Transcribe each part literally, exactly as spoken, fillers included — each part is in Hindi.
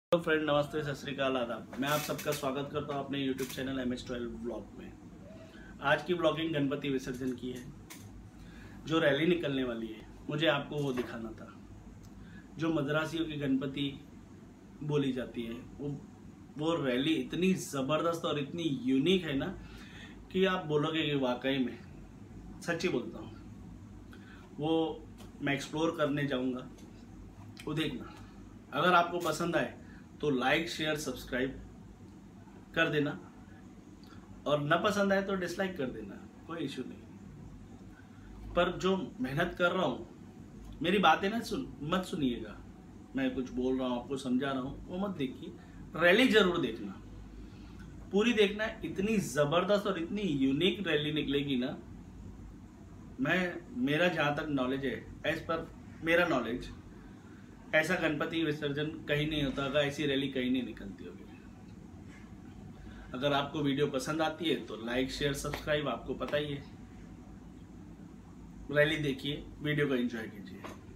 हेलो फ्रेंड, नमस्ते, सत श्री अकाल, आदाब। मैं आप सबका स्वागत करता हूं अपने YouTube channel M H twelve blog में। आज की ब्लॉगिंग गणपति विसर्जन की है। जो रैली निकलने वाली है मुझे आपको वो दिखाना था। जो मद्रासियों की गणपति बोली जाती है वो वो रैली इतनी ज़बरदस्त और इतनी यूनिक है ना कि आप बोलोगे कि वाकई में, सच्ची बोलता हूँ, वो मैं एक्सप्लोर करने जाऊँगा। वो देखना, अगर आपको पसंद आए तो लाइक शेयर सब्सक्राइब कर देना, और न पसंद आए तो डिसलाइक कर देना, कोई इशू नहीं। पर जो मेहनत कर रहा हूँ, मेरी बातें ना सुन मत सुनिएगा। मैं कुछ बोल रहा हूँ, आपको समझा रहा हूँ, वो मत देखिए। रैली जरूर देखना, पूरी देखना। इतनी ज़बरदस्त और इतनी यूनिक रैली निकलेगी ना। मैं मेरा जहाँ तक नॉलेज है, एज पर मेरा नॉलेज, ऐसा गणपति विसर्जन कहीं नहीं होता होगा, ऐसी रैली कहीं नहीं निकलती होगी। अगर आपको वीडियो पसंद आती है तो लाइक शेयर सब्सक्राइब, आपको पता ही है। रैली देखिए, वीडियो को एंजॉय कीजिए।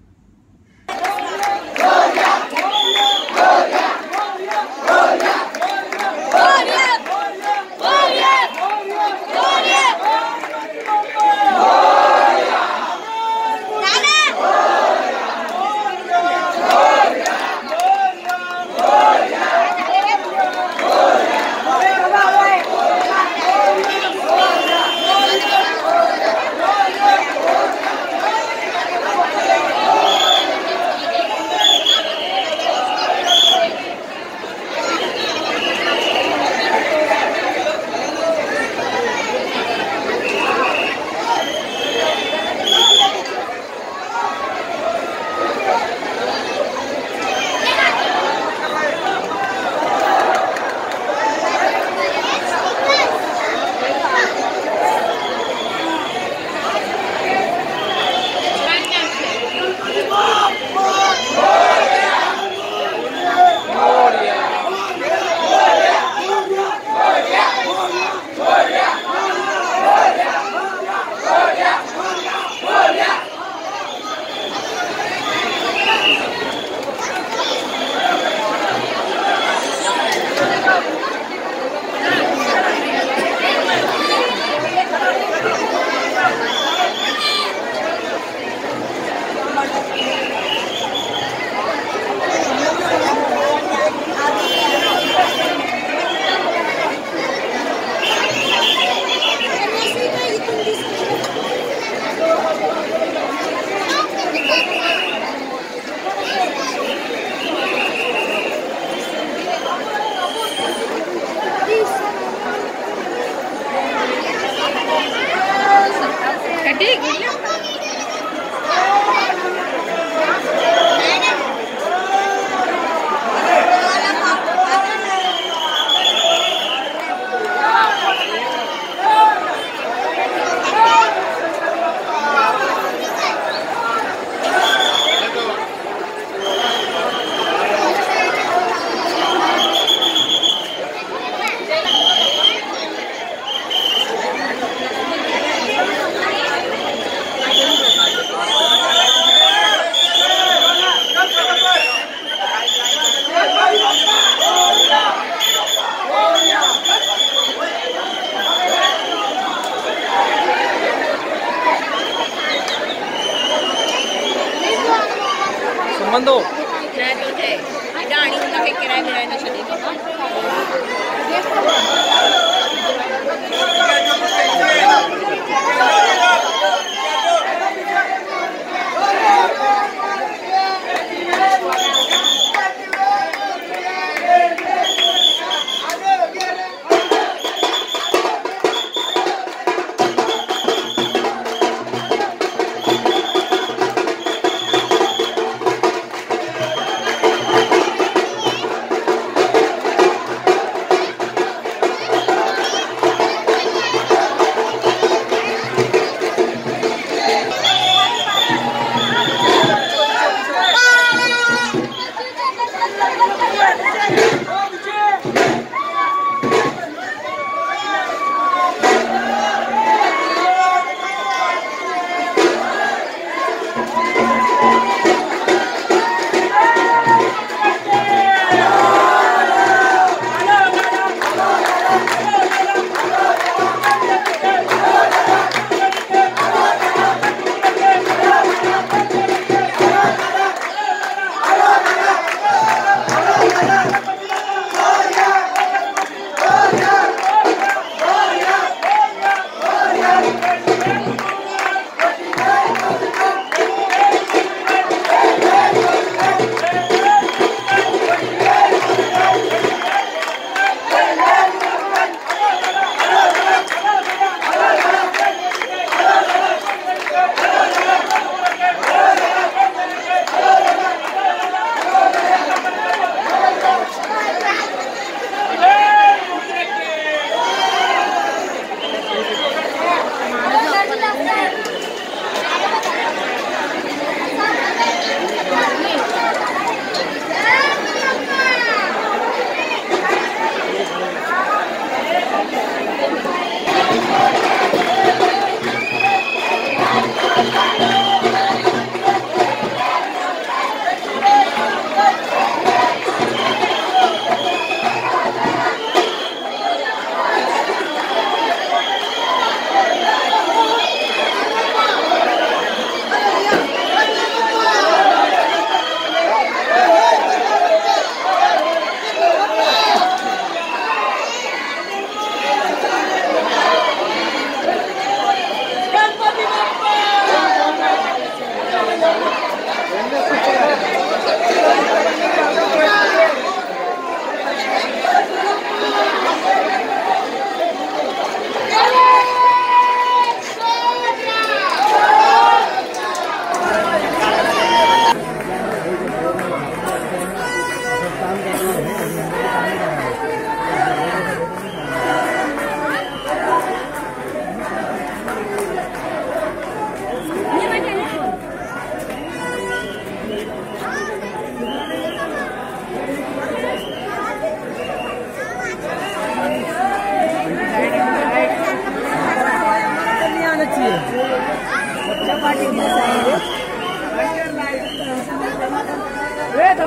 Mando. Nah, tu deh. Ada ni nak kira kira nak sedih tu.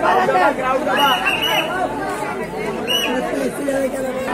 Ground